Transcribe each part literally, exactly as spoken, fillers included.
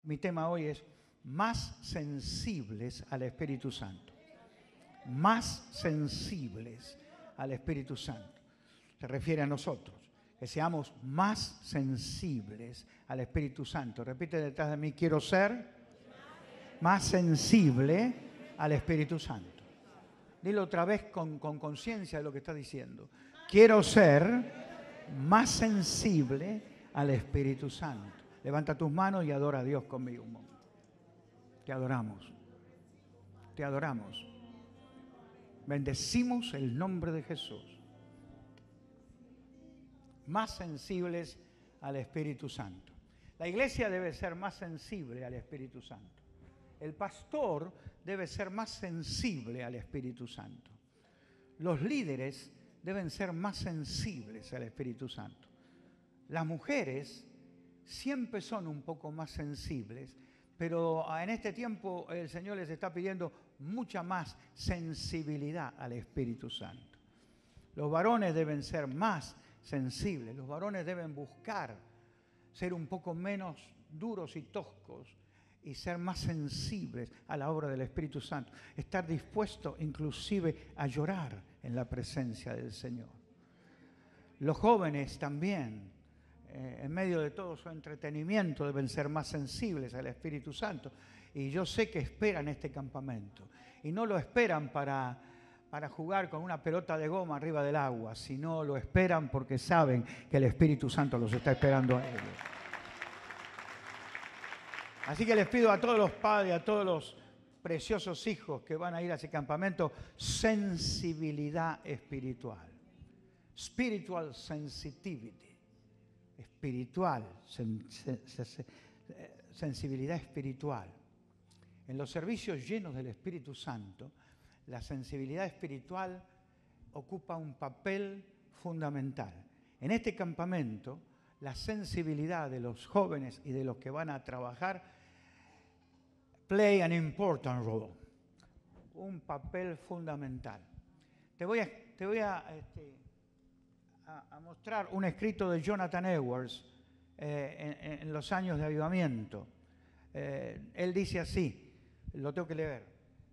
Mi tema hoy es más sensibles al Espíritu Santo. Más sensibles al Espíritu Santo. Se refiere a nosotros, que seamos más sensibles al Espíritu Santo. Repite detrás de mí, quiero ser más sensible al Espíritu Santo. Dilo otra vez con conciencia de lo que está diciendo. Quiero ser más sensible al Espíritu Santo. Levanta tus manos y adora a Dios conmigo un momento. Te adoramos. Te adoramos. Bendecimos el nombre de Jesús. Más sensibles al Espíritu Santo. La iglesia debe ser más sensible al Espíritu Santo. El pastor debe ser más sensible al Espíritu Santo. Los líderes deben ser más sensibles al Espíritu Santo. Las mujeres siempre son un poco más sensibles, pero en este tiempo el Señor les está pidiendo mucha más sensibilidad al Espíritu Santo. Los varones deben ser más sensibles, los varones deben buscar ser un poco menos duros y toscos y ser más sensibles a la obra del Espíritu Santo, estar dispuestos inclusive a llorar en la presencia del Señor. Los jóvenes también, eh, en medio de todo su entretenimiento, deben ser más sensibles al Espíritu Santo. Y yo sé que esperan este campamento. Y no lo esperan para, para jugar con una pelota de goma arriba del agua, sino lo esperan porque saben que el Espíritu Santo los está esperando a ellos. Así que les pido a todos los padres, a todos los preciosos hijos que van a ir a ese campamento, sensibilidad espiritual. Spiritual sensitivity. Espiritual, sen, sen, sen, sensibilidad espiritual. En los servicios llenos del Espíritu Santo, la sensibilidad espiritual ocupa un papel fundamental. En este campamento, la sensibilidad de los jóvenes y de los que van a trabajar play an important role, un papel fundamental. Te voy a, te voy a, este, a, a mostrar un escrito de Jonathan Edwards eh, en, en los años de avivamiento. Eh, él dice así, lo tengo que leer.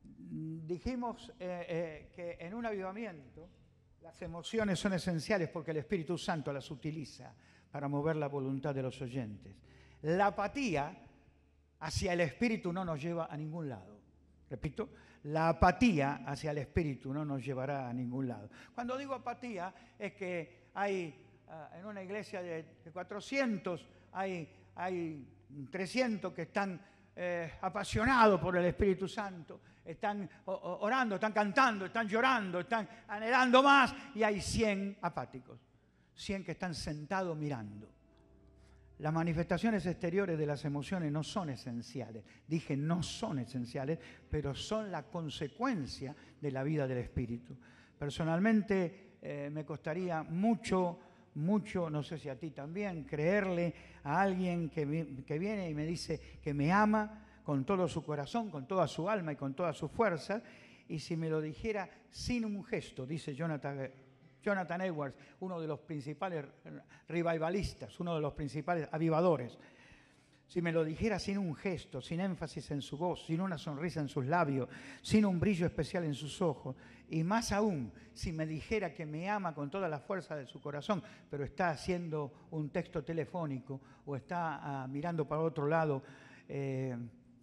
Dijimos eh, eh, que en un avivamiento las emociones son esenciales porque el Espíritu Santo las utiliza para mover la voluntad de los oyentes. La apatía hacia el Espíritu no nos lleva a ningún lado. Repito, la apatía hacia el Espíritu no nos llevará a ningún lado. Cuando digo apatía es que hay uh, en una iglesia de, de cuatrocientos, hay, hay trescientos que están eh, apasionados por el Espíritu Santo, están orando, están cantando, están llorando, están anhelando más, y hay cien apáticos, cien que están sentados mirando. Las manifestaciones exteriores de las emociones no son esenciales. Dije no son esenciales, pero son la consecuencia de la vida del Espíritu. Personalmente eh, me costaría mucho, mucho, no sé si a ti también, creerle a alguien que, que viene y me dice que me ama con todo su corazón, con toda su alma y con toda su fuerza, y si me lo dijera sin un gesto, dice Jonathan Jonathan Edwards, uno de los principales revivalistas, uno de los principales avivadores. Si me lo dijera sin un gesto, sin énfasis en su voz, sin una sonrisa en sus labios, sin un brillo especial en sus ojos, y más aún, si me dijera que me ama con toda la fuerza de su corazón, pero está haciendo un texto telefónico o está uh, mirando para otro lado, eh,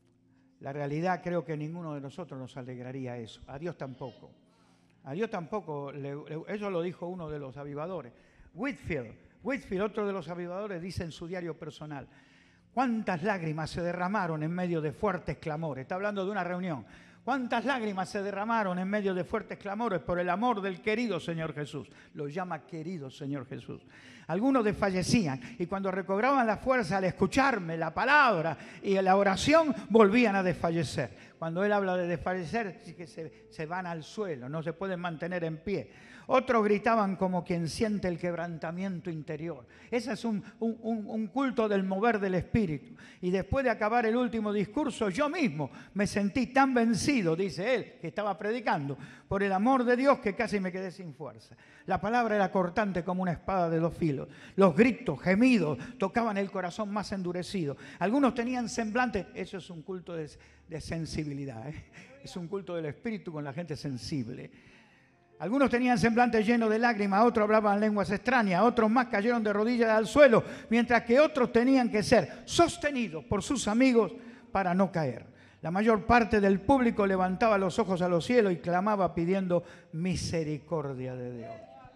la realidad creo que ninguno de nosotros nos alegraría eso. A Dios tampoco. A Dios tampoco, le, le, eso lo dijo uno de los avivadores. Whitfield, Whitfield, otro de los avivadores, dice en su diario personal, ¿cuántas lágrimas se derramaron en medio de fuertes clamores? Está hablando de una reunión. ¿Cuántas lágrimas se derramaron en medio de fuertes clamores por el amor del querido Señor Jesús? Lo llama querido Señor Jesús. Algunos desfallecían y cuando recobraban la fuerza al escucharme la palabra y la oración, volvían a desfallecer. Cuando él habla de desfallecer, es que se, se van al suelo, no se pueden mantener en pie. Otros gritaban como quien siente el quebrantamiento interior. Ese es un, un, un culto del mover del Espíritu. Y después de acabar el último discurso, yo mismo me sentí tan vencido, dice él, que estaba predicando, por el amor de Dios, que casi me quedé sin fuerza. La palabra era cortante como una espada de dos filos. Los gritos, gemidos, tocaban el corazón más endurecido. Algunos tenían semblante. Eso es un culto de, de sensibilidad, ¿eh? Es un culto del Espíritu con la gente sensible. Algunos tenían semblante lleno de lágrimas, otros hablaban lenguas extrañas, otros más cayeron de rodillas al suelo, mientras que otros tenían que ser sostenidos por sus amigos para no caer. La mayor parte del público levantaba los ojos a los cielos y clamaba pidiendo misericordia de Dios.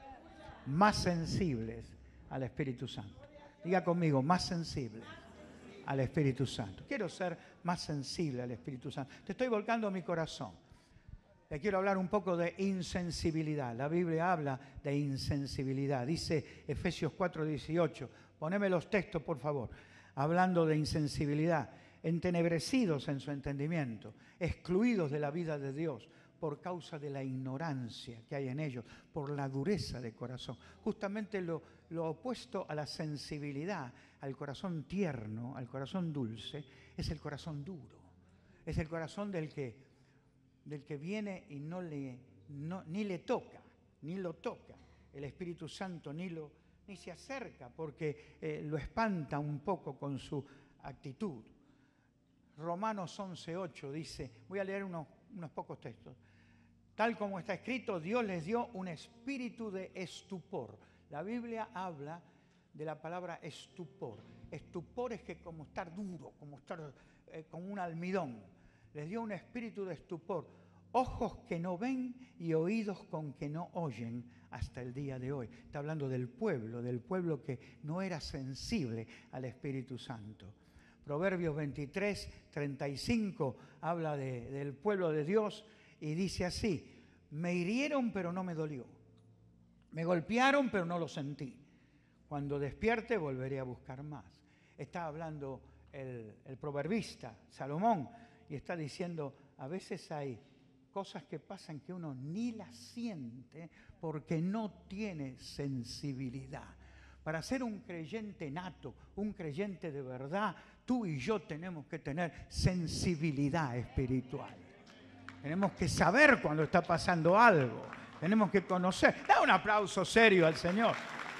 Más sensibles al Espíritu Santo. Diga conmigo, más sensibles al Espíritu Santo. Quiero ser más sensible al Espíritu Santo. Te estoy volcando mi corazón. Te quiero hablar un poco de insensibilidad. La Biblia habla de insensibilidad. Dice Efesios cuatro dieciocho. Poneme los textos, por favor. Hablando de insensibilidad. Entenebrecidos en su entendimiento. Excluidos de la vida de Dios por causa de la ignorancia que hay en ellos. Por la dureza de corazón. Justamente lo, lo opuesto a la sensibilidad, al corazón tierno, al corazón dulce, es el corazón duro. Es el corazón del que... del que viene y no le, no, ni le toca, ni lo toca. El Espíritu Santo ni, lo, ni se acerca porque eh, lo espanta un poco con su actitud. Romanos once ocho dice, voy a leer unos, unos pocos textos. Tal como está escrito, Dios les dio un espíritu de estupor. La Biblia habla de la palabra estupor. Estupor es que como estar duro, como estar eh, como un almidón. Les dio un espíritu de estupor, ojos que no ven y oídos con que no oyen hasta el día de hoy. Está hablando del pueblo, del pueblo que no era sensible al Espíritu Santo. Proverbios veintitrés, treinta y cinco habla de, del pueblo de Dios y dice así, me hirieron pero no me dolió, me golpearon pero no lo sentí. Cuando despierte volveré a buscar más. Está hablando el, el proverbista Salomón. Y está diciendo, a veces hay cosas que pasan que uno ni las siente porque no tiene sensibilidad. Para ser un creyente nato, un creyente de verdad, tú y yo tenemos que tener sensibilidad espiritual. Tenemos que saber cuando está pasando algo. Tenemos que conocer. Da un aplauso serio al Señor.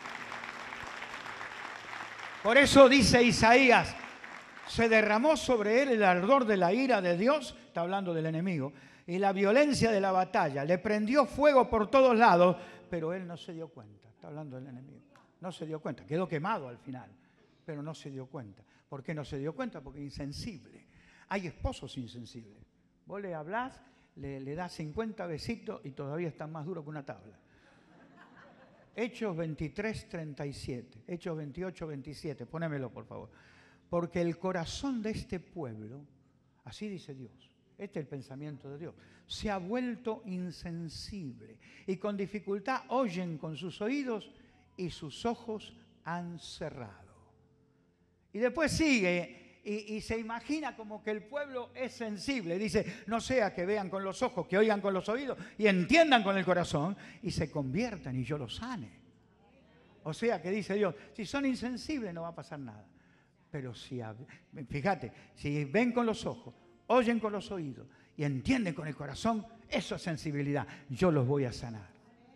Por eso dice Isaías, se derramó sobre él el ardor de la ira de Dios, está hablando del enemigo, y la violencia de la batalla. Le prendió fuego por todos lados, pero él no se dio cuenta. Está hablando del enemigo. No se dio cuenta. Quedó quemado al final, pero no se dio cuenta. ¿Por qué no se dio cuenta? Porque es insensible. Hay esposos insensibles. Vos le hablás, le, le das cincuenta besitos y todavía está más duro que una tabla. Hechos veintitrés, treinta y siete. Hechos veintiocho, veintisiete. Ponémelo, por favor. Porque el corazón de este pueblo, así dice Dios, este es el pensamiento de Dios, se ha vuelto insensible y con dificultad oyen con sus oídos y sus ojos han cerrado. Y después sigue y, y se imagina como que el pueblo es sensible. Dice, no sea que vean con los ojos, que oigan con los oídos y entiendan con el corazón y se conviertan y yo los sane. O sea que dice Dios, si son insensibles no va a pasar nada. Pero si, fíjate, si ven con los ojos, oyen con los oídos y entienden con el corazón, eso es sensibilidad. Yo los voy a sanar.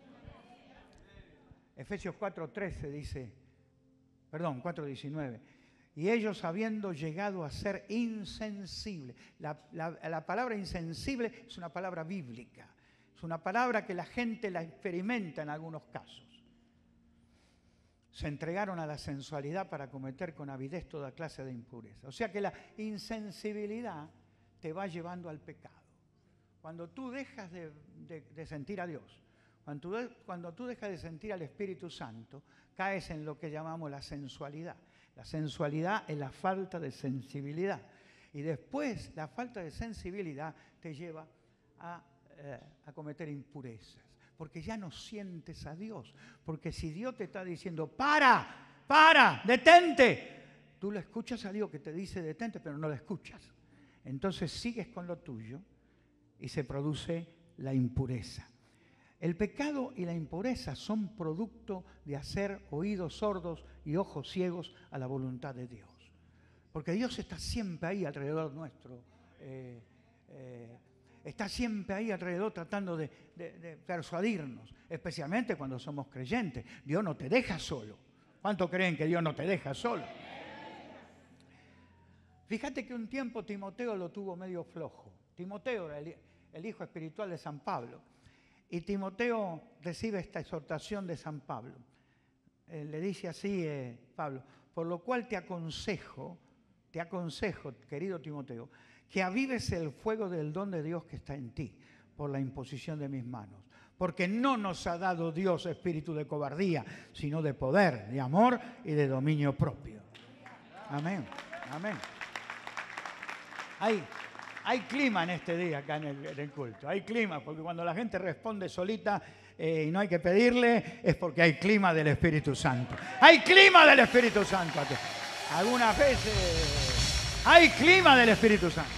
Efesios cuatro trece dice, perdón, cuatro diecinueve. Y ellos habiendo llegado a ser insensibles. La, la, la palabra insensible es una palabra bíblica. Es una palabra que la gente la experimenta en algunos casos. Se entregaron a la sensualidad para cometer con avidez toda clase de impureza. O sea que la insensibilidad te va llevando al pecado. Cuando tú dejas de, de, de sentir a Dios, cuando tú, cuando tú dejas de sentir al Espíritu Santo, caes en lo que llamamos la sensualidad. La sensualidad es la falta de sensibilidad. Y después la falta de sensibilidad te lleva a, eh, a cometer impurezas. Porque ya no sientes a Dios. Porque si Dios te está diciendo, para, para, detente, tú le escuchas a Dios que te dice detente, pero no lo escuchas. Entonces sigues con lo tuyo y se produce la impureza. El pecado y la impureza son producto de hacer oídos sordos y ojos ciegos a la voluntad de Dios. Porque Dios está siempre ahí alrededor nuestro. Eh, eh, está siempre ahí alrededor tratando de, de, de persuadirnos, especialmente cuando somos creyentes. Dios no te deja solo. ¿Cuántos creen que Dios no te deja solo? Fíjate que un tiempo Timoteo lo tuvo medio flojo. Timoteo era el, el hijo espiritual de San Pablo. Y Timoteo recibe esta exhortación de San Pablo. Eh, le dice así, eh, Pablo, por lo cual te aconsejo, te aconsejo, querido Timoteo, que avives el fuego del don de Dios que está en ti, por la imposición de mis manos. Porque no nos ha dado Dios espíritu de cobardía, sino de poder, de amor y de dominio propio. Amén, amén. Hay, hay clima en este día acá en el, en el culto, hay clima, porque cuando la gente responde solita eh, y no hay que pedirle, es porque hay clima del Espíritu Santo. Hay clima del Espíritu Santo aquí. Algunas veces hay clima del Espíritu Santo.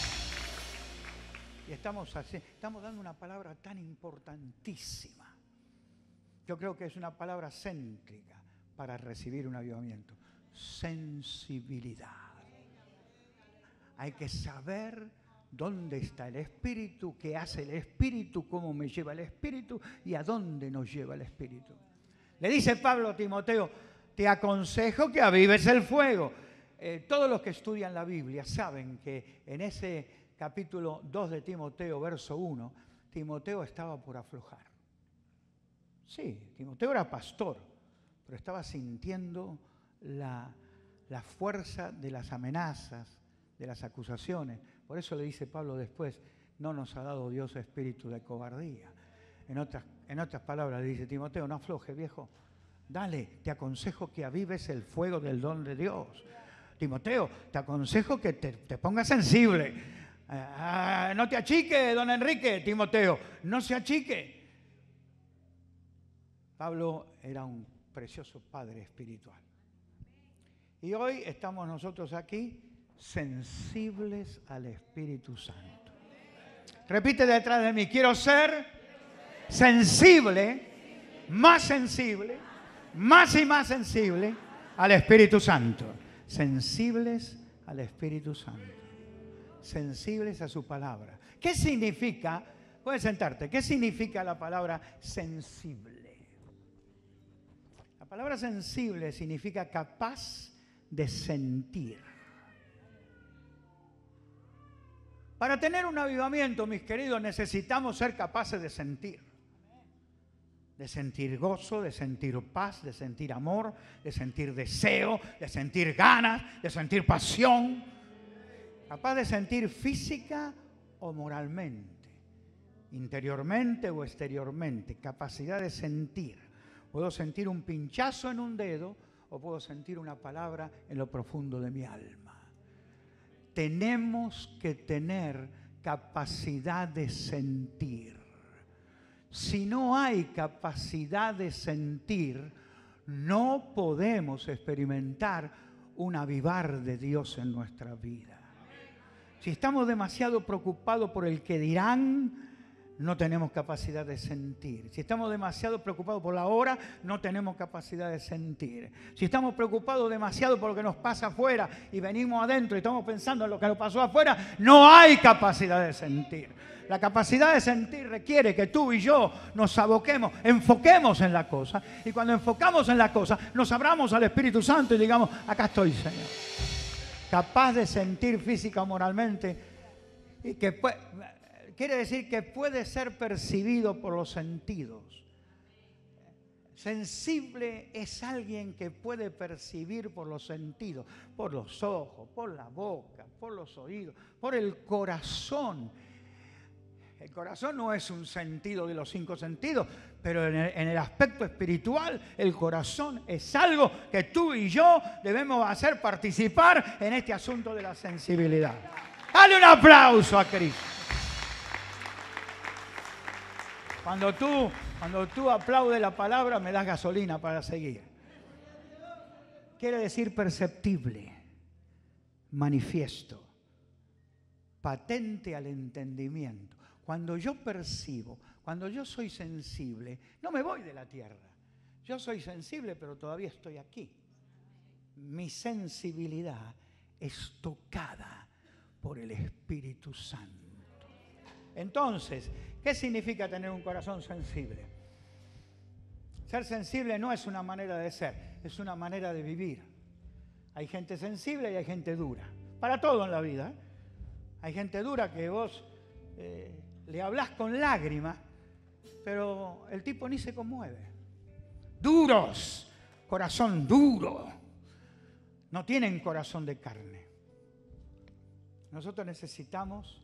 Y estamos, así, estamos dando una palabra tan importantísima. Yo creo que es una palabra céntrica para recibir un avivamiento. Sensibilidad. Hay que saber dónde está el Espíritu, qué hace el Espíritu, cómo me lleva el Espíritu y a dónde nos lleva el Espíritu. Le dice Pablo a Timoteo, te aconsejo que avives el fuego. Eh, todos los que estudian la Biblia saben que en ese capítulo dos de Timoteo, verso uno, Timoteo estaba por aflojar. Sí, Timoteo era pastor, pero estaba sintiendo la, la fuerza de las amenazas, de las acusaciones. Por eso le dice Pablo después, no nos ha dado Dios espíritu de cobardía. En otras, en otras palabras le dice Timoteo, no afloje, viejo. Dale, te aconsejo que avives el fuego del don de Dios. Timoteo, te aconsejo que te, te pongas sensible. Ah, no te achique, don Enrique. Timoteo, no se achique. Pablo era un precioso padre espiritual. Y hoy estamos nosotros aquí sensibles al Espíritu Santo. Repite detrás de mí, quiero ser sensible, más sensible, más y más sensible al Espíritu Santo. Sensibles al Espíritu Santo. Sensibles a su palabra. ¿Qué significa? Puedes sentarte. ¿Qué significa la palabra sensible? La palabra sensible significa capaz de sentir. Para tener un avivamiento, mis queridos, necesitamos ser capaces de sentir. De sentir gozo, de sentir paz, de sentir amor, de sentir deseo, de sentir ganas, de sentir pasión. Capaz de sentir física o moralmente, interiormente o exteriormente. Capacidad de sentir. Puedo sentir un pinchazo en un dedo o puedo sentir una palabra en lo profundo de mi alma. Tenemos que tener capacidad de sentir. Si no hay capacidad de sentir, no podemos experimentar un avivar de Dios en nuestra vida. Si estamos demasiado preocupados por el que dirán, no tenemos capacidad de sentir. Si estamos demasiado preocupados por la hora, no tenemos capacidad de sentir. Si estamos preocupados demasiado por lo que nos pasa afuera y venimos adentro y estamos pensando en lo que nos pasó afuera, no hay capacidad de sentir. La capacidad de sentir requiere que tú y yo nos aboquemos, enfoquemos en la cosa. Y cuando enfocamos en la cosa, nos abramos al Espíritu Santo y digamos, acá estoy, Señor. Capaz de sentir física o moralmente y que puede... Quiere decir que puede ser percibido por los sentidos. Sensible es alguien que puede percibir por los sentidos, por los ojos, por la boca, por los oídos, por el corazón. El corazón no es un sentido de los cinco sentidos, pero en el, en el aspecto espiritual, el corazón es algo que tú y yo debemos hacer participar en este asunto de la sensibilidad. Dale un aplauso a Cristo. Cuando tú, cuando tú aplaudes la palabra, me das gasolina para seguir. Quiere decir perceptible, manifiesto, patente al entendimiento. Cuando yo percibo, Cuando yo soy sensible, no me voy de la tierra. Yo soy sensible, pero todavía estoy aquí. Mi sensibilidad es tocada por el Espíritu Santo. Entonces, ¿qué significa tener un corazón sensible? Ser sensible no es una manera de ser, es una manera de vivir. Hay gente sensible y hay gente dura. Para todo en la vida, ¿eh? Hay gente dura que vos eh, le hablás con lágrimas, pero el tipo ni se conmueve. Duros, corazón duro. No tienen corazón de carne. Nosotros necesitamos,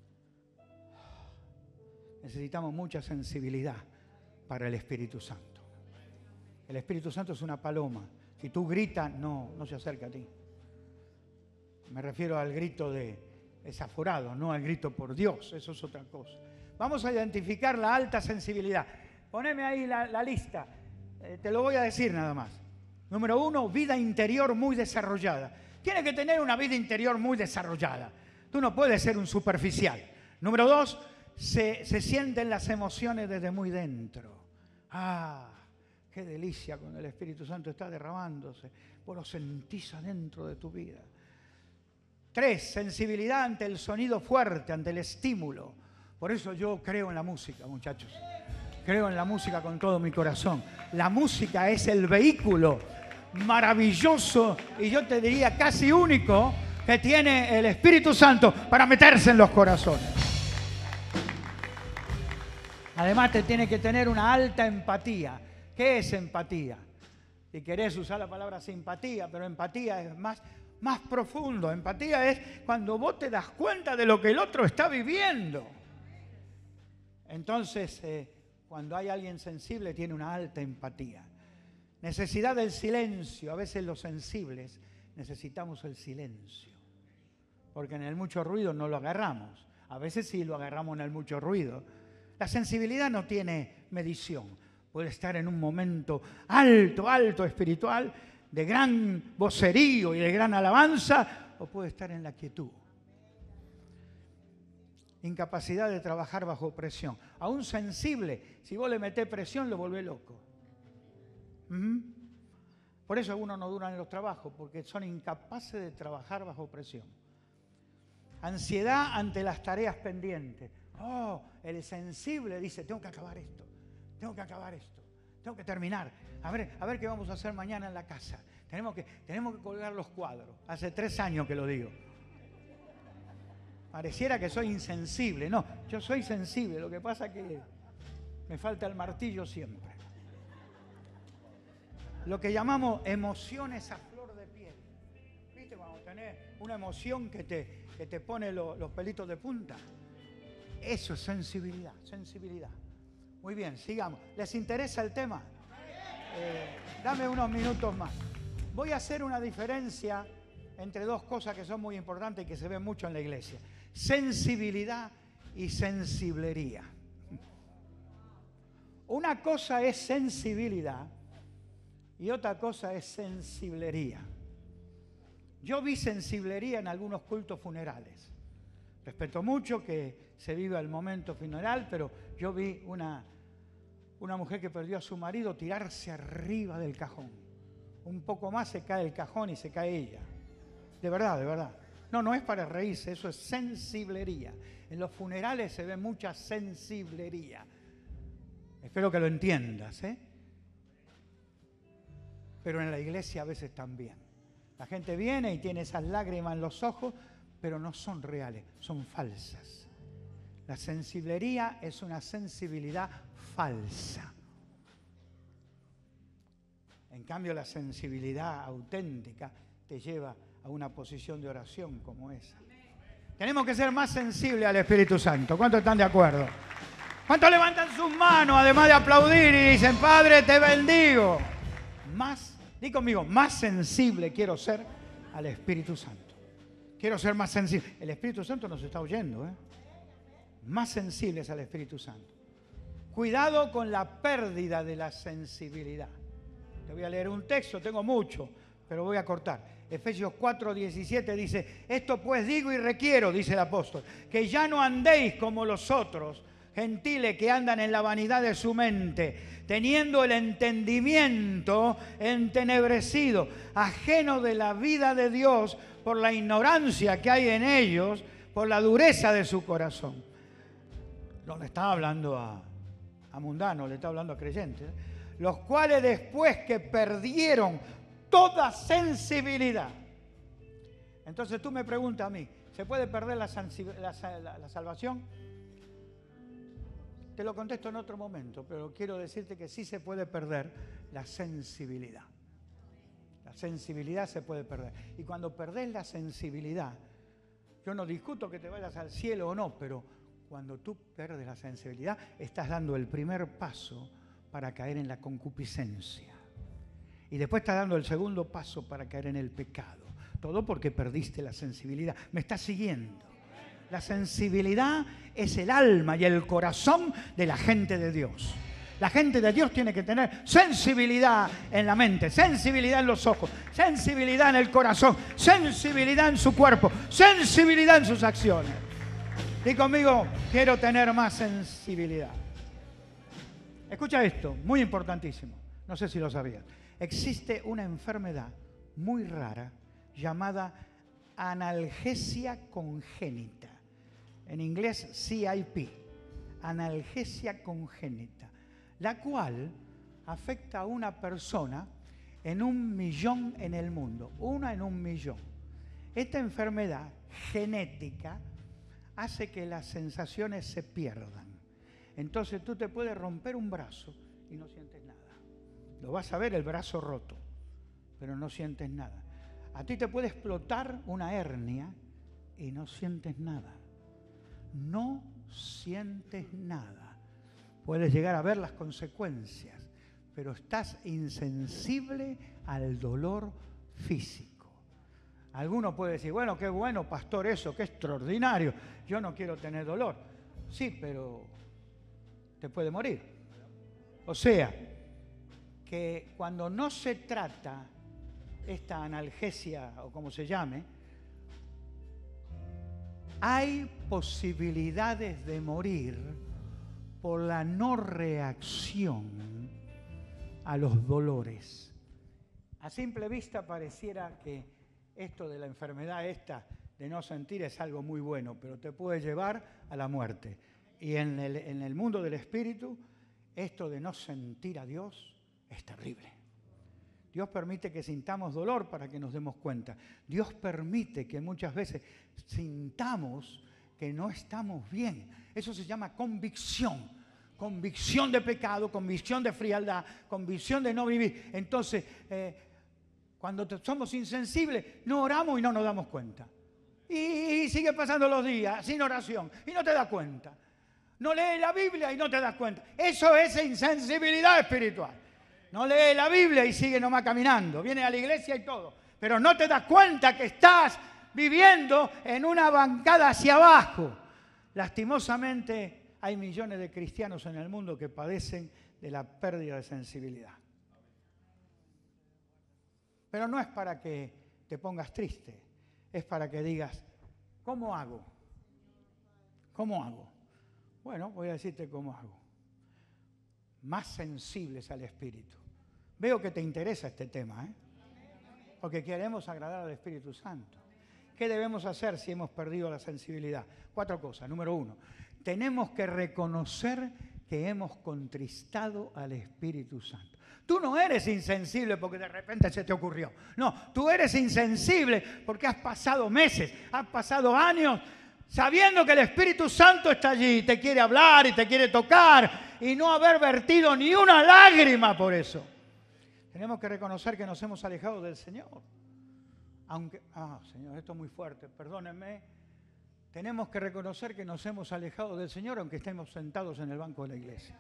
necesitamos mucha sensibilidad para el Espíritu Santo. El Espíritu Santo es una paloma. Si tú gritas, no, no se acerca a ti. Me refiero al grito de desaforado, no al grito por Dios. Eso es otra cosa. Vamos a identificar la alta sensibilidad. Poneme ahí la, la lista. Eh, te lo voy a decir nada más. Número uno, vida interior muy desarrollada. Tienes que tener una vida interior muy desarrollada. Tú no puedes ser un superficial. Número dos, se, se sienten las emociones desde muy dentro. Ah, qué delicia cuando el Espíritu Santo está derramándose. Vos lo sentís adentro de tu vida. Tres, sensibilidad ante el sonido fuerte, ante el estímulo. Por eso yo creo en la música, muchachos. Creo en la música con todo mi corazón. La música es el vehículo maravilloso y yo te diría casi único que tiene el Espíritu Santo para meterse en los corazones. Además te tiene que tener una alta empatía. ¿Qué es empatía? Si querés usar la palabra simpatía, pero empatía es más, más profundo. Empatía es cuando vos te das cuenta de lo que el otro está viviendo. Entonces, eh, cuando hay alguien sensible, tiene una alta empatía. Necesidad del silencio. A veces los sensibles necesitamos el silencio. Porque en el mucho ruido no lo agarramos. A veces sí lo agarramos en el mucho ruido. La sensibilidad no tiene medición. Puede estar en un momento alto, alto espiritual, de gran vocerío y de gran alabanza, o puede estar en la quietud. Incapacidad de trabajar bajo presión. A un sensible, si vos le metés presión, lo volvés loco. ¿Mm? Por eso algunos no duran en los trabajos, porque son incapaces de trabajar bajo presión. Ansiedad ante las tareas pendientes. Oh, el sensible dice, tengo que acabar esto, tengo que acabar esto, tengo que terminar. A ver, a ver qué vamos a hacer mañana en la casa. Tenemos que, tenemos que colgar los cuadros. Hace tres años que lo digo. Pareciera que soy insensible. No, yo soy sensible. Lo que pasa es que me falta el martillo siempre. Lo que llamamos emociones a flor de piel. ¿Viste cuando tenés una emoción que te, que te pone lo, los pelitos de punta? Eso es sensibilidad, sensibilidad. Muy bien, sigamos. ¿Les interesa el tema? Eh, dame unos minutos más. Voy a hacer una diferencia entre dos cosas que son muy importantes y que se ven mucho en la iglesia. Sensibilidad y sensiblería. Una cosa es sensibilidad y otra cosa es sensiblería. Yo vi sensiblería en algunos cultos funerales. Respeto mucho que se viva el momento funeral, pero yo vi una, una mujer que perdió a su marido tirarse arriba del cajón. Un poco más se cae el cajón y se cae ella. De verdad, de verdad. No, no es para reírse, eso es sensiblería. En los funerales se ve mucha sensiblería. Espero que lo entiendas, ¿eh? Pero en la iglesia a veces también. La gente viene y tiene esas lágrimas en los ojos, pero no son reales, son falsas. La sensiblería es una sensibilidad falsa. En cambio, la sensibilidad auténtica te lleva a una posición de oración como esa. Tenemos que ser más sensibles al Espíritu Santo. ¿Cuántos están de acuerdo? ¿Cuántos levantan sus manos además de aplaudir y dicen, Padre, te bendigo? Más, di conmigo, más sensible quiero ser al Espíritu Santo. Quiero ser más sensible. El Espíritu Santo nos está oyendo, ¿eh? Más sensibles al Espíritu Santo. Cuidado con la pérdida de la sensibilidad. Te voy a leer un texto, tengo mucho, pero voy a cortar. Efesios cuatro diecisiete dice, esto pues digo y requiero, dice el apóstol, que ya no andéis como los otros, Gentiles que andan en la vanidad de su mente, teniendo el entendimiento entenebrecido, ajeno de la vida de Dios por la ignorancia que hay en ellos, por la dureza de su corazón. No le está hablando a, a mundanos, le está hablando a creyentes, ¿eh? Los cuales después que perdieron toda sensibilidad. Entonces tú me preguntas a mí, ¿se puede perder la, la, la, la salvación? Te lo contesto en otro momento, pero quiero decirte que sí se puede perder la sensibilidad. La sensibilidad se puede perder. Y cuando perdés la sensibilidad, yo no discuto que te vayas al cielo o no, pero cuando tú pierdes la sensibilidad, estás dando el primer paso para caer en la concupiscencia. Y después estás dando el segundo paso para caer en el pecado. Todo porque perdiste la sensibilidad. ¿Me estás siguiendo? La sensibilidad es el alma y el corazón de la gente de Dios. La gente de Dios tiene que tener sensibilidad en la mente, sensibilidad en los ojos, sensibilidad en el corazón, sensibilidad en su cuerpo, sensibilidad en sus acciones. Di conmigo, quiero tener más sensibilidad. Escucha esto, muy importantísimo. No sé si lo sabías. Existe una enfermedad muy rara llamada analgesia congénita. En inglés C I P, analgesia congénita, la cual afecta a una persona en un millón en el mundo, una en un millón. Esta enfermedad genética hace que las sensaciones se pierdan. Entonces tú te puedes romper un brazo y no sientes nada. Lo vas a ver el brazo roto, pero no sientes nada. A ti te puede explotar una hernia y no sientes nada. No sientes nada. Puedes llegar a ver las consecuencias, pero estás insensible al dolor físico. Alguno puede decir, bueno, qué bueno, pastor, eso, qué extraordinario. Yo no quiero tener dolor. Sí, pero te puede morir. O sea, que cuando no se trata esta analgesia, o como se llame, hay posibilidades de morir por la no reacción a los dolores. A simple vista pareciera que esto de la enfermedad esta de no sentir es algo muy bueno, pero te puede llevar a la muerte. Y en el, en el mundo del espíritu, esto de no sentir a Dios es terrible. Dios permite que sintamos dolor para que nos demos cuenta. Dios permite que muchas veces sintamos que no estamos bien. Eso se llama convicción. Convicción de pecado, convicción de frialdad, convicción de no vivir. Entonces, eh, cuando somos insensibles, no oramos y no nos damos cuenta. Y, y sigue pasando los días sin oración y no te das cuenta. No lees la Biblia y no te das cuenta. Eso es insensibilidad espiritual. No lee la Biblia y sigue nomás caminando. Viene a la iglesia y todo. Pero no te das cuenta que estás viviendo en una bancada hacia abajo. Lastimosamente hay millones de cristianos en el mundo que padecen de la pérdida de sensibilidad. Pero no es para que te pongas triste. Es para que digas, ¿cómo hago? ¿Cómo hago? Bueno, voy a decirte cómo hago. Más sensibles al Espíritu. Veo que te interesa este tema, ¿eh? Porque queremos agradar al Espíritu Santo. ¿Qué debemos hacer si hemos perdido la sensibilidad? Cuatro cosas. Número uno, tenemos que reconocer que hemos contristado al Espíritu Santo. Tú no eres insensible porque de repente se te ocurrió. No, tú eres insensible porque has pasado meses, has pasado años sabiendo que el Espíritu Santo está allí y te quiere hablar y te quiere tocar y no haber vertido ni una lágrima por eso. Tenemos que reconocer que nos hemos alejado del Señor. Aunque, ah, Señor, esto es muy fuerte, perdónenme. Tenemos que reconocer que nos hemos alejado del Señor aunque estemos sentados en el banco de la iglesia.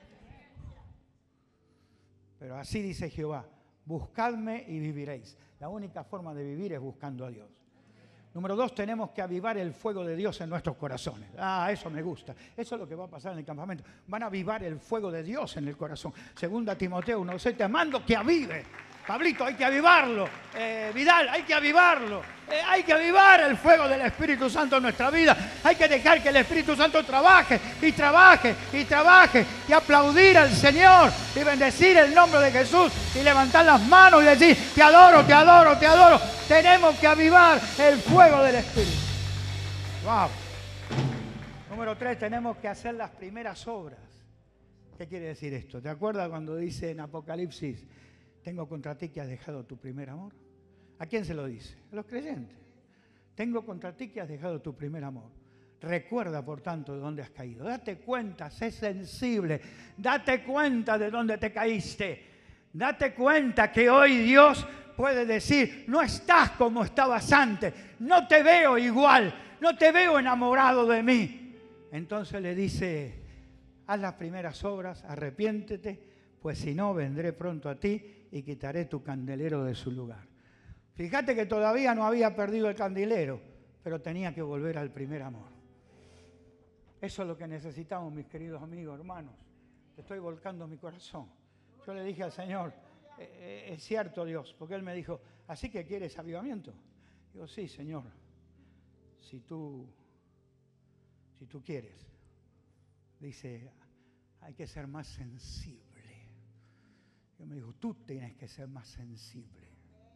Pero así dice Jehová, buscadme y viviréis. La única forma de vivir es buscando a Dios. Número dos, tenemos que avivar el fuego de Dios en nuestros corazones. Ah, eso me gusta. Eso es lo que va a pasar en el campamento. Van a avivar el fuego de Dios en el corazón. Segunda Timoteo uno seis, te mando que avive Pablito, hay que avivarlo. Eh, Vidal, hay que avivarlo. Eh, hay que avivar el fuego del Espíritu Santo en nuestra vida. Hay que dejar que el Espíritu Santo trabaje y trabaje y trabaje y aplaudir al Señor y bendecir el nombre de Jesús y levantar las manos y decir, te adoro, te adoro, te adoro. Tenemos que avivar el fuego del Espíritu. Wow. Número tres, tenemos que hacer las primeras obras. ¿Qué quiere decir esto? ¿Te acuerdas cuando dice en Apocalipsis, tengo contra ti que has dejado tu primer amor? ¿A quién se lo dice? A los creyentes. Tengo contra ti que has dejado tu primer amor. Recuerda, por tanto, de dónde has caído. Date cuenta, sé sensible. Date cuenta de dónde te caíste. Date cuenta que hoy Dios puede decir, no estás como estabas antes. No te veo igual. No te veo enamorado de mí. Entonces le dice, haz las primeras obras, arrepiéntete, pues si no, vendré pronto a ti y quitaré tu candelero de su lugar. Fíjate que todavía no había perdido el candelero, pero tenía que volver al primer amor. Eso es lo que necesitamos, mis queridos amigos, hermanos. Te estoy volcando mi corazón. Yo le dije al Señor, eh, es cierto, Dios, porque Él me dijo, ¿así que quieres avivamiento? Digo, sí, Señor, si tú, si tú quieres. Dice, hay que ser más sensible. Yo me dijo, tú tienes que ser más sensible.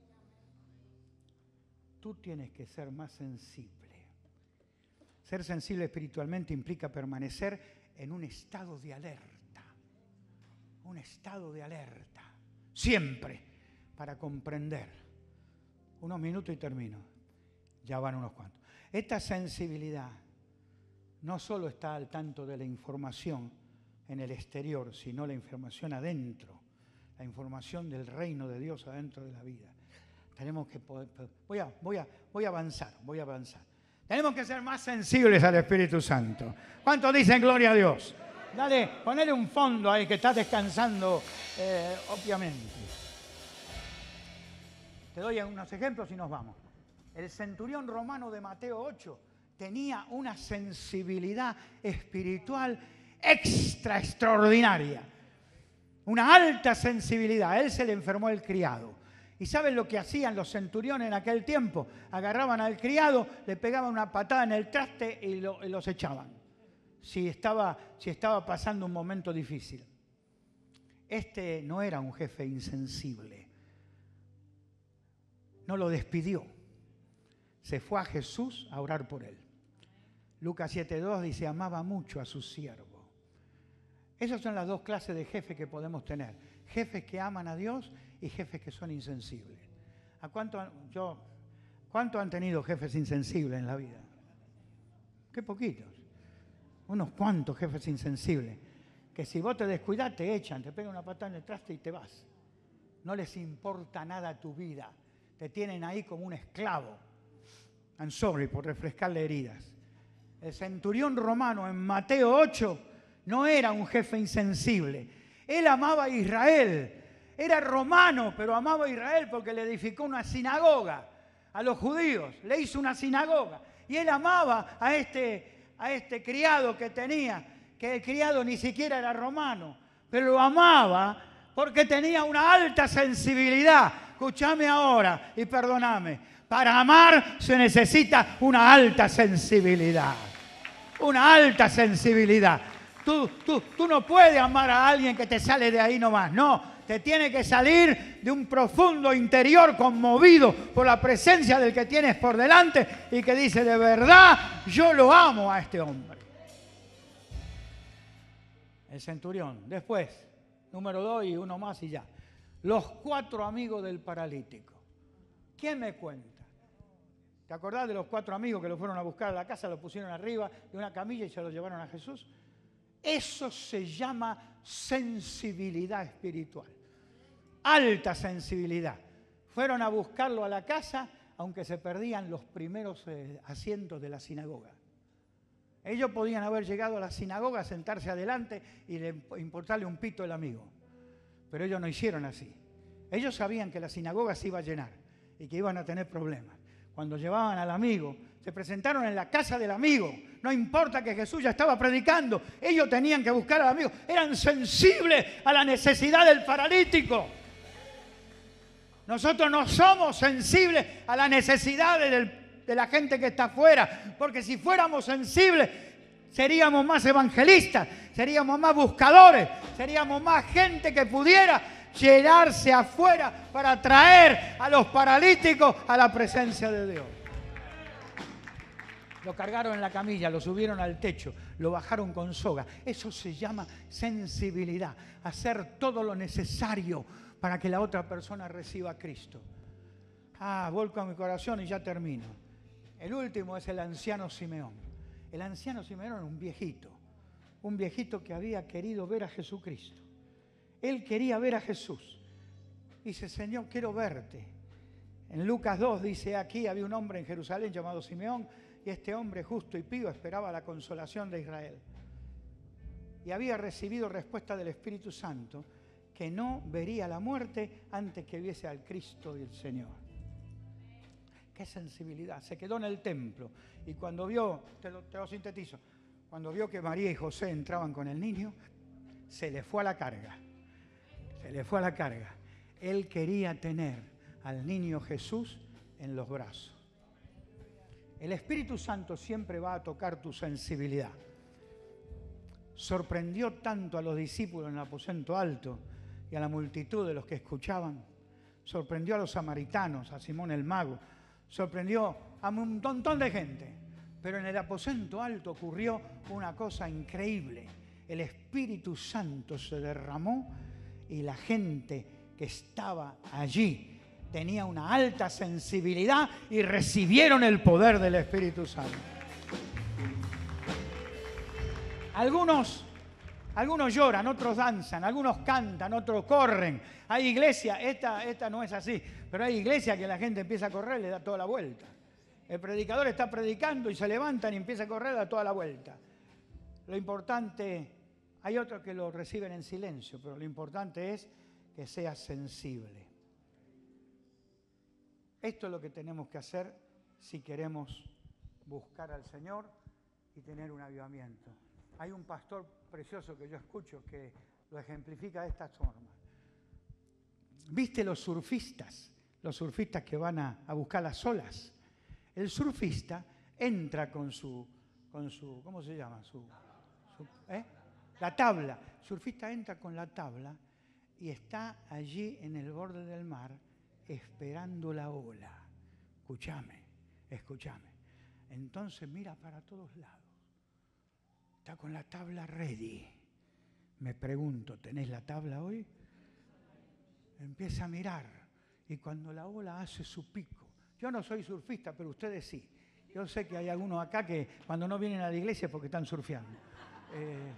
Tú tienes que ser más sensible. Ser sensible espiritualmente implica permanecer en un estado de alerta. Un estado de alerta. Siempre. Para comprender. Unos minutos y termino. Ya van unos cuantos. Esta sensibilidad no solo está al tanto de la información en el exterior, sino la información adentro. La información del reino de Dios adentro de la vida. Tenemos que poder, voy a, voy a, voy a avanzar, voy a avanzar. Tenemos que ser más sensibles al Espíritu Santo. ¿Cuántos dicen gloria a Dios? Dale, ponele un fondo ahí que está descansando, eh, obviamente. Te doy unos ejemplos y nos vamos. El centurión romano de Mateo ocho tenía una sensibilidad espiritual extra extraordinaria. Una alta sensibilidad. A él se le enfermó el criado. ¿Y saben lo que hacían los centuriones en aquel tiempo? Agarraban al criado, le pegaban una patada en el traste y, lo, y los echaban. Si estaba, si estaba pasando un momento difícil. Este no era un jefe insensible. No lo despidió. Se fue a Jesús a orar por él. Lucas siete dos dice, amaba mucho a su siervo. Esas son las dos clases de jefes que podemos tener. Jefes que aman a Dios y jefes que son insensibles. ¿A cuánto, yo, cuánto han tenido jefes insensibles en la vida? Qué poquitos. Unos cuantos jefes insensibles. Que si vos te descuidás te echan, te pegan una patada en el traste y te vas. No les importa nada tu vida. Te tienen ahí como un esclavo. I'm sorry por refrescarle heridas. El centurión romano en Mateo ocho no era un jefe insensible. Él amaba a Israel. Era romano, pero amaba a Israel porque le edificó una sinagoga a los judíos. Le hizo una sinagoga. Y él amaba a este, a este criado que tenía, que el criado ni siquiera era romano, pero lo amaba porque tenía una alta sensibilidad. Escúchame ahora y perdóname. Para amar se necesita una alta sensibilidad. Una alta sensibilidad. Tú, tú, tú no puedes amar a alguien que te sale de ahí nomás. No, te tiene que salir de un profundo interior conmovido por la presencia del que tienes por delante y que dice, de verdad, yo lo amo a este hombre. El centurión. Después, número dos y uno más y ya. Los cuatro amigos del paralítico. ¿Quién me cuenta? ¿Te acordás de los cuatro amigos que lo fueron a buscar a la casa, lo pusieron arriba de una camilla y se lo llevaron a Jesús? Eso se llama sensibilidad espiritual. Alta sensibilidad. Fueron a buscarlo a la casa, aunque se perdían los primeros eh, asientos de la sinagoga. Ellos podían haber llegado a la sinagoga, sentarse adelante y le, importarle un pito el amigo. Pero ellos no hicieron así. Ellos sabían que la sinagoga se iba a llenar y que iban a tener problemas. Cuando llevaban al amigo, se presentaron en la casa del amigo. No importa que Jesús ya estaba predicando, ellos tenían que buscar al amigo. Eran sensibles a la necesidad del paralítico. Nosotros no somos sensibles a las necesidades del, de la gente que está afuera, porque si fuéramos sensibles, seríamos más evangelistas, seríamos más buscadores, seríamos más gente que pudiera llenarse afuera para traer a los paralíticos a la presencia de Dios. Lo cargaron en la camilla, lo subieron al techo, lo bajaron con soga. Eso se llama sensibilidad, hacer todo lo necesario para que la otra persona reciba a Cristo. Ah, vuelco a mi corazón y ya termino. El último es el anciano Simeón. El anciano Simeón era un viejito, un viejito que había querido ver a Jesucristo. Él quería ver a Jesús. Dice, Señor, quiero verte. En Lucas dos dice, aquí había un hombre en Jerusalén llamado Simeón, y este hombre justo y pío esperaba la consolación de Israel. Y había recibido respuesta del Espíritu Santo, que no vería la muerte antes que viese al Cristo y el Señor. ¡Qué sensibilidad! Se quedó en el templo y cuando vio, te lo, te lo sintetizo, cuando vio que María y José entraban con el niño, se le fue a la carga. Se le fue a la carga. Él quería tener al niño Jesús en los brazos. El Espíritu Santo siempre va a tocar tu sensibilidad. Sorprendió tanto a los discípulos en el aposento alto y a la multitud de los que escuchaban. Sorprendió a los samaritanos, a Simón el mago. Sorprendió a un montón de gente. Pero en el aposento alto ocurrió una cosa increíble. El Espíritu Santo se derramó y la gente que estaba allí tenía una alta sensibilidad y recibieron el poder del Espíritu Santo. Algunos, algunos lloran, otros danzan, algunos cantan, otros corren. Hay iglesias, esta, esta no es así, pero hay iglesias que la gente empieza a correr y le da toda la vuelta. El predicador está predicando y se levantan y empieza a correr y le da toda la vuelta. Lo importante, hay otros que lo reciben en silencio, pero lo importante es que seas sensible. Esto es lo que tenemos que hacer si queremos buscar al Señor y tener un avivamiento. Hay un pastor precioso que yo escucho que lo ejemplifica de esta forma. ¿Viste los surfistas? Los surfistas que van a, a buscar las olas. El surfista entra con su, con su ¿cómo se llama? Su, su, ¿eh? La tabla. El surfista entra con la tabla y está allí en el borde del mar esperando la ola. Escúchame, escúchame. Entonces mira para todos lados. Está con la tabla ready. Me pregunto, ¿tenés la tabla hoy? Empieza a mirar. Y cuando la ola hace su pico. Yo no soy surfista, pero ustedes sí. Yo sé que hay algunos acá que cuando no vienen a la iglesia es porque están surfeando. Eh,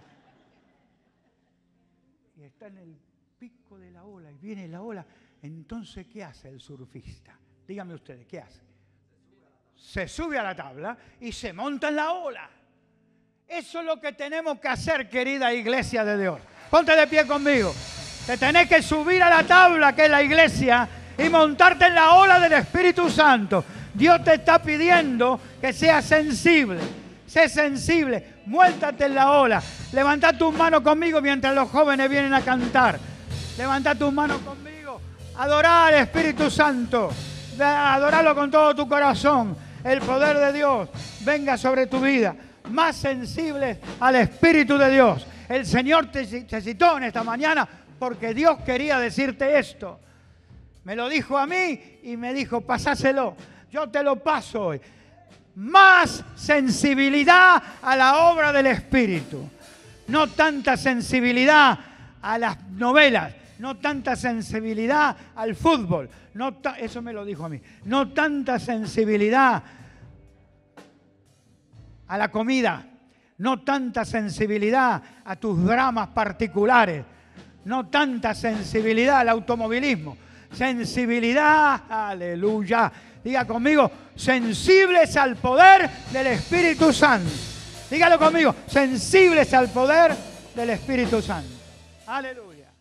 y está en el pico de la ola y viene la ola. Entonces, ¿qué hace el surfista? Díganme ustedes, ¿qué hace? Se sube a la tabla y se monta en la ola. Eso es lo que tenemos que hacer, querida iglesia de Dios. Ponte de pie conmigo. Te tenés que subir a la tabla, que es la iglesia, y montarte en la ola del Espíritu Santo. Dios te está pidiendo que seas sensible. Sé sensible. Muéltate en la ola. Levanta tus manos conmigo mientras los jóvenes vienen a cantar. Levanta tus manos conmigo. Adorar al Espíritu Santo. Adorarlo con todo tu corazón. El poder de Dios venga sobre tu vida. Más sensible al Espíritu de Dios. El Señor te, te citó en esta mañana porque Dios quería decirte esto. Me lo dijo a mí y me dijo, pasáselo. Yo te lo paso hoy. Más sensibilidad a la obra del Espíritu. No tanta sensibilidad a las novelas. No tanta sensibilidad al fútbol. No ta- eso me lo dijo a mí. No tanta sensibilidad a la comida. No tanta sensibilidad a tus dramas particulares. No tanta sensibilidad al automovilismo. Sensibilidad, aleluya. Diga conmigo, sensibles al poder del Espíritu Santo. Dígalo conmigo, sensibles al poder del Espíritu Santo. Aleluya.